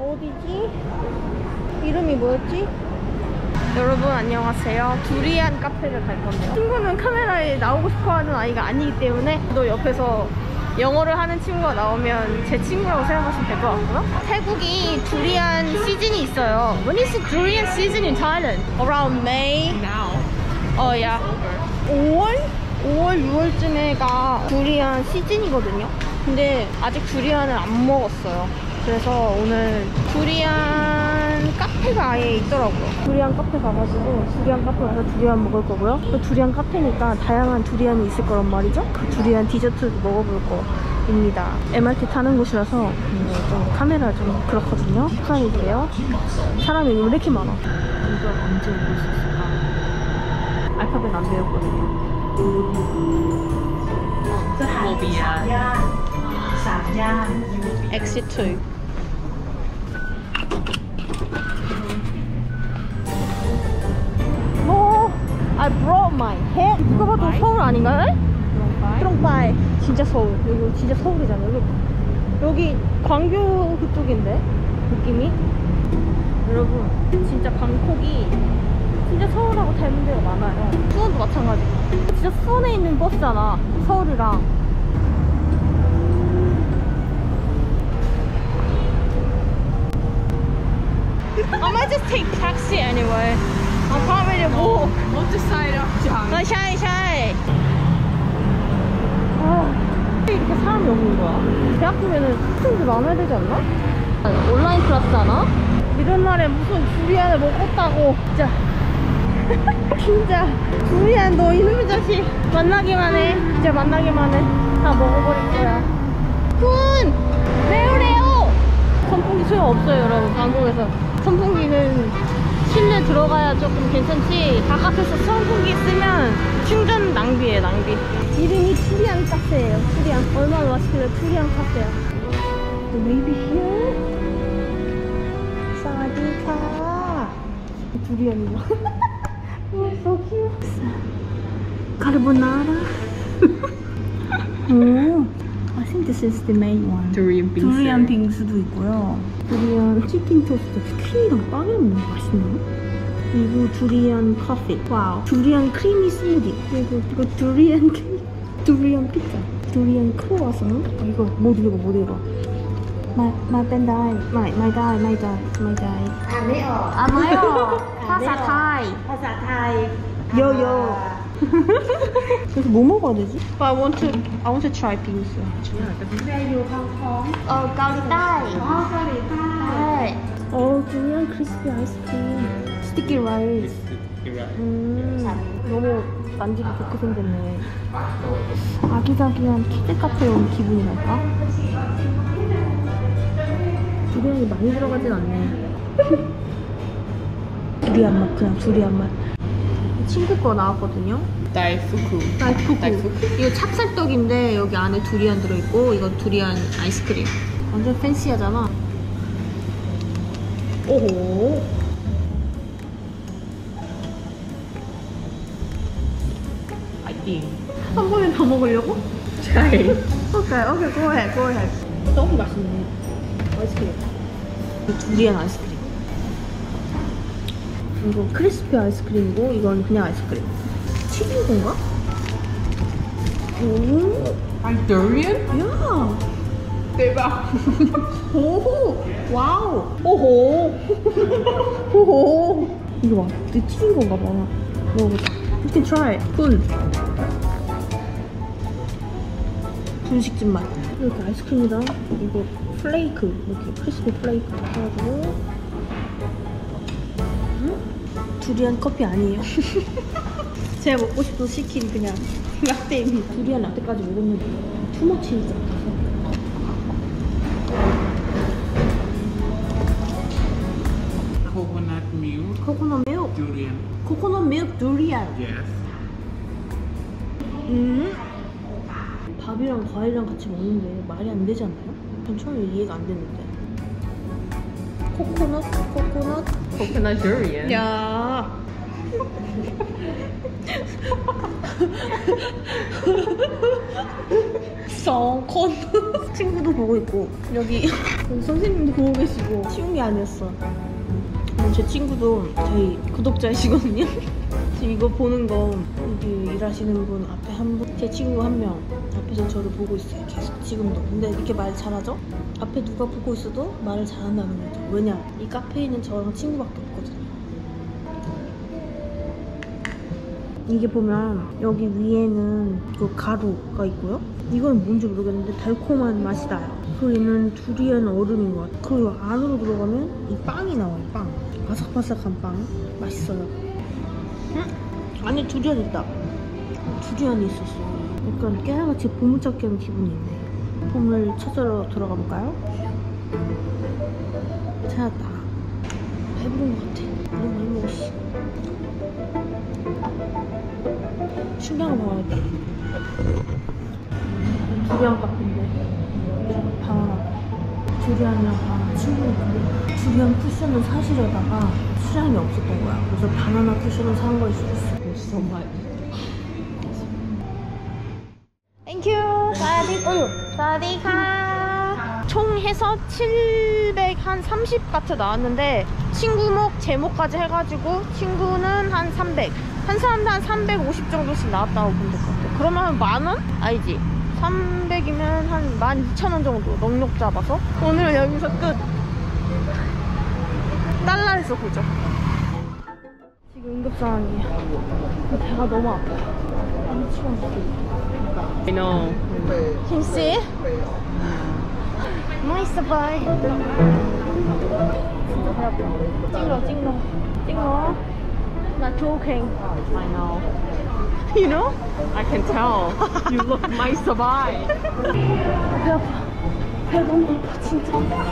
어디지? 이름이 뭐였지? 여러분 안녕하세요. 두리안 카페를 갈 건데요. 친구는 카메라에 나오고 싶어하는 아이가 아니기 때문에 또 옆에서 영어를 하는 친구가 나오면 제 친구라고 생각하시면 될 것 같고요. 태국이 두리안 시즌이 있어요. When is the durian season in Thailand? Around May? Now. yeah. 5월? 6월쯤에가 두리안 시즌이거든요. 근데 아직 두리안을 안 먹었어요. 그래서 오늘 두리안 카페가 아예 있더라고요. 두리안 카페 가가지고 두리안 카페 가서 두리안 먹을 거고요. 또 두리안 카페니까 다양한 두리안이 있을 거란 말이죠. 그 두리안 디저트도 먹어볼 거입니다. MRT 타는 곳이라서 좀 카메라 좀 그렇거든요. 수고하세요. 사람이 왜 이렇게 많아? 이거 언제 올 수 있을까? 알파벳 안 배웠거든요. Exit 2. I brought my hat. 누가 봐도 서울 아닌가요? 트롱파이. 진짜 서울. 여기 진짜 서울이잖아요. 여기 광교 그쪽인데 느낌이. 여러분 진짜 방콕이 진짜 서울하고 닮은 데가 많아요. 수원도 마찬가지고. 진짜 수원에 있는 버스잖아. 서울이랑. I might just take taxi anyway. I can't really walk. What's the side of Jang? 샤이. 이렇게 사람이 없는 거야. 대학교면은 학생들 많아야 되지 않나? 온라인 클래스잖아? 이런 날에 무슨 두리안을 먹었다고. 진짜. 진짜. 두리안 너 이놈의 자식. 만나기만 해. 진짜 만나기만 해. 다 먹어버릴 거야. 군! 레오레오! 선풍기 소용없어요, 여러분. 방콕에서. 선풍기는 실내 들어가야 조금 괜찮지. 바깥에서 선풍기 쓰면 충전 낭비예요, 낭비. 이름이 두리안 카페예요. 두리안. 얼마나 맛있길래 두리안 카페야. Maybe here? 사와디카. 두리안이요. So cute. 카르보나라. 오. I think this is the main one. Durian 빙수. 두리안 빙수도 있고요. 두리안 치킨 토스트. 퀸이랑 빵이랑 너무 맛있네요. 그리고 두리안 커피. 와우. 두리안 크리미 스무디. 그리고 이거 두리안 케이크. 두리안 피자. 두리안 크로와상. 이거 못 읽어. 마이 파사 타이. 요요. 그래서 뭐 먹어야 되지? I want to try 빙수. 가오리타이. 두리안 크리스피 아이스크림. 스티키 라이스. 너무 만지기 좋게 생겼네. 아기자기한 키즈 카페에 온 기분이 날까? 두리안이 많이 들어가진 않네. 두리안 맛, 그냥 두리안 맛. 친구 거 나왔거든요. 다이푸쿠. 이거 찹쌀떡인데 여기 안에 두리안 들어있고 이건 두리안 아이스크림. 완전 팬시하잖아. 오호. 파이팅. 한 번에 다 먹으려고? 오케이. 오케이, go ahead. 너무 맛있네. 아이스크림. 두리안 아이스크림. 이거 크리스피 아이스크림이고 이건 그냥 아이스크림. 튀긴 건가? 오. Durian? 야. 대박. 오. 와우. 오호. 오호. 이거 봐. 되게 튀긴 건가 봐. 먹어보자. You can try. 분식집 맛. 이렇게 아이스크림이랑 이거 플레이크, 이렇게 크리스피 플레이크 해가지고. 두리안 커피 아니에요. 제가 먹고 싶어서 시킨 그냥 라떼입니다. 두리안 라떼까지 먹었는데 투머치이지 않아서. Coconut milk. 코코넛 밀크. Durian. 코코넛 밀크 두리안. Yes. 밥이랑 과일이랑 같이 먹는데 말이 안 되지 않나요? 전 처음에 이해가 안 됐는데. 코코넛. Coconut durian. 야. 2건 친구도 보고 있고 여기 선생님도 보고 계시고 쉬운 게 아니었어. 제 친구도 저희 구독자이시거든요. 지금 이거 보는 거 여기 일하시는 분 앞에 한 분, 제 친구 한 명 앞에서 저를 보고 있어요. 계속 지금도. 근데 이렇게 말 잘하죠? 앞에 누가 보고 있어도 말을 잘한다는 거죠. 왜냐? 이 카페에는 저랑 친구밖에 없거든요. 이게 보면 여기 위에는 그 가루가 있고요. 이건 뭔지 모르겠는데 달콤한 맛이 나요. 그리고 얘는 두리안 얼음인 것 같아요. 그리고 안으로 들어가면 이 빵이 나와요. 빵. 바삭바삭한 빵. 맛있어요. 안에 두리안 있다. 두리안이 있었어. 약간 깨알같이 보물찾기 하는 기분이 있네. 보물 찾으러 들어가 볼까요? 찾았다. 배부른 것 같아. 너무 많이 먹었어. 신기한 거 먹어야겠다. 두리안 카페인데 바나나 두리안이랑 바나나 친구니까 두리안 쿠션을 사시려다가 수량이 없었던 거야. 그래서 바나나 쿠션을 산 거일 수도 있어. So much. 땡큐. 사와디카. 총 해서 730바트 나왔는데 친구목 제목까지 해가지고 친구는 한 300, 한 사람도 한 350 정도씩 나왔다고 보면 될 것 같아요. 그러면 10,000원? 아니지, 300이면 한 12,000원 정도 넉넉 잡아서 오늘은 여기서 끝. 달러에서 보죠. 지금 응급상황이에요. 배가 너무 아파요. 너무 추워. I know. 힘씨 맛있어 봐이. 진짜 배 아파. 찡러 나 joking. I know. You know? I can tell. You look my survive. 배 아파. 배 너무 아파 진짜.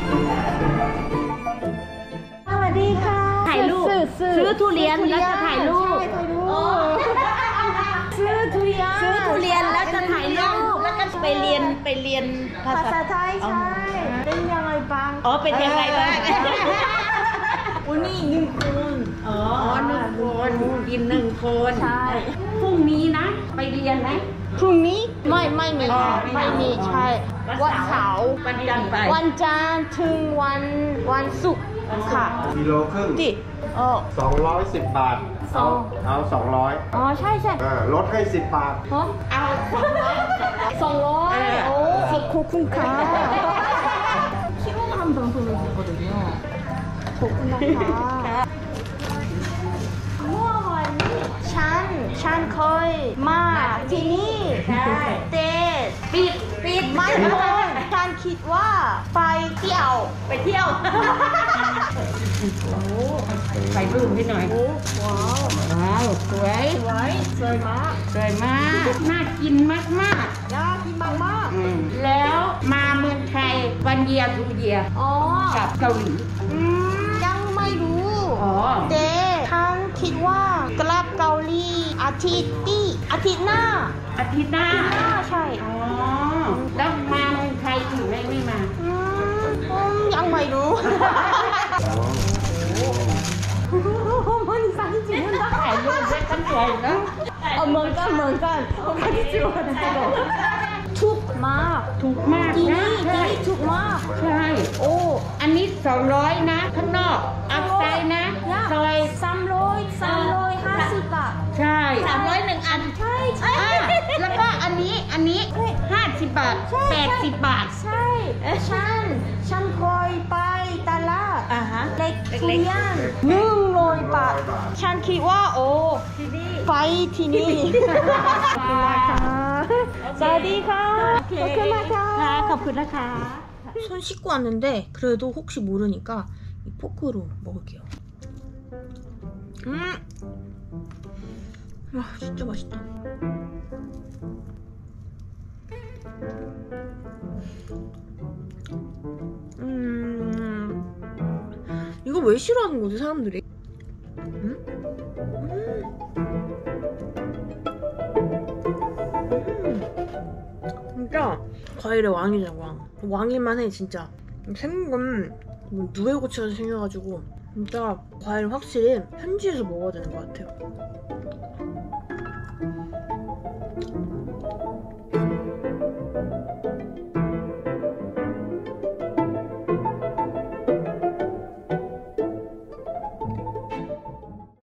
사와디카. ถ่ายรูปซื้อทุเรียนแล้วจะถ่ายรูปซื้อทุเรียนซื้อทุเรียนแล้วจะถ่ายรูปแล้วก็ไปเรียนภาภาษาษาไทยใช่เป็นยังไงบ้างอ๋อเป็นยังไงบ้างวันนี้1 คนอ๋อ1 คนกิน1 คนใช่พรุ่งนี้นะ ไปเรียนไหมพรุ่งนี้ไม่มีอ๋อไม่มีใช่ วันเสาร์วันจันทร์ไปวันจันทร์ถึงวันศุกร์ค่ะกิโลครึ่งดิ 210 บาทสองเอา200 อ๋อใช่ลดให้ 10 บาทฮะเอา 200. 오, 고쿤카. 키로그램 방송을 봤거든요. 고쿤카. 찬 거의 마 티니 때ปิดไม่พอฉันคิดว่าไปเที่ยวไปเที่ยวถ่ายรูปให้หน่อยว้าวว้าวสวยสวยมากสวยมากน่ากินมากน่ากินมากๆแล้วมาเมืองไทยวันเยียร์ทูเยียร์ๆอ๋อกับเกาหลียังไม่รู้อ๋อแต่ฉันคิดว่ากลับเกาหลีอาทิตย์หน้าอาทิตย์หน้าใช่อ๋อ แล้วมาเมืองไทยถึงไม่มายังไม่รู้ มันสั่งจริงๆนะถ่ายรูปด้วยกันสวยนะเหมือนกันกันที่จิ๋วนะจ๊ะทุกมากถูกมากที่นะนี่ทุกมากใช่โอ้อันนี้200นะข้างนอกอัพไซด์นะซอย 350 บาทใช่301อันใช่แล้วก็อันนี้50 บาท80 บาทใช่ฉันเคยไปตลาดเล็กทุเรียน100 บาทฉันคิดว่าโอ้ไปที่นี่สวัสดีค่ะขอบคุณนะคะ 손 씻고 왔는데 그래도 혹시 모르니까 이 포크로 먹을게요. 와 진짜 맛있다. 이거 왜 싫어하는 거지 사람들이? 진짜 과일의 왕이잖아 왕일만 해 진짜. 생긴 건 누에고치가 생겨가지고 진짜 과일 확실히 현지에서 먹어야 되는 것 같아요.